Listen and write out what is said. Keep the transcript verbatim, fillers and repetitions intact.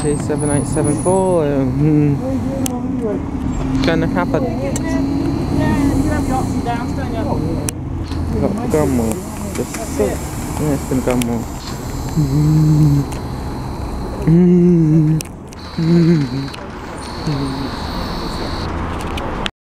G seven eight seven four. Um, gonna happen. Got gone more. Just so, yeah, it's gonna go more. Mm. Mm. Mm.